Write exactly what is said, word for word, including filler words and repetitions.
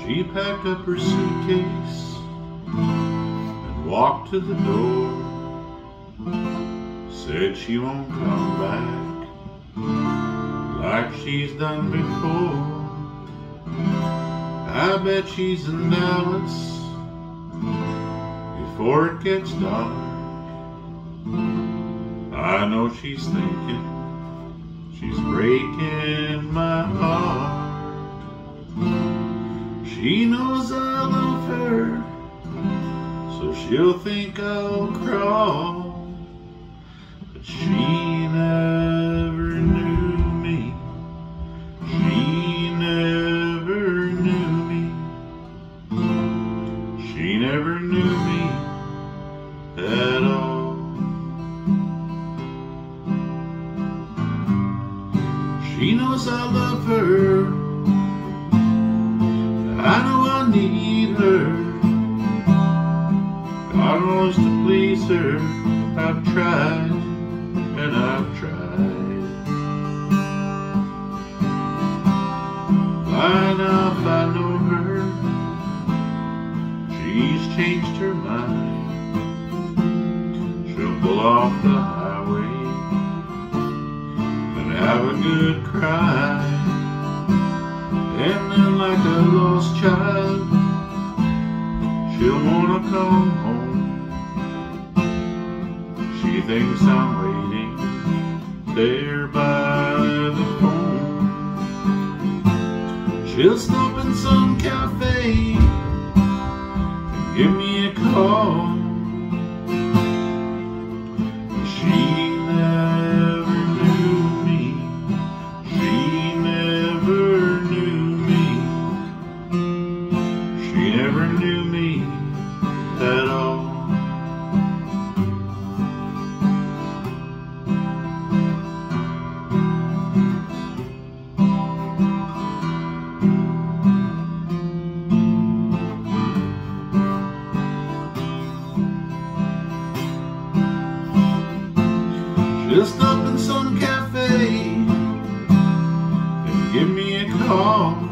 She packed up her suitcase and walked to the door. Said she won't come back like she's done before. I bet she's in Dallas before it gets dark. I know she's thinking she's breaking my heart. She knows I love her, so she'll think I'll crawl. But she never knew me. She never knew me. She never knew me at all. She knows I love her. I know I need her. God wants to please her. I've tried and I've tried. By now if I know her, she's changed her mind. She'll pull off the highway and have a good cry. And then like a lost child, she'll wanna come home. She thinks I'm waiting there by the phone. She'll stop in some cafe and give me a call. She never knew me. She never knew me. She never knew me at all. She'll stop in some cafe and give me a call.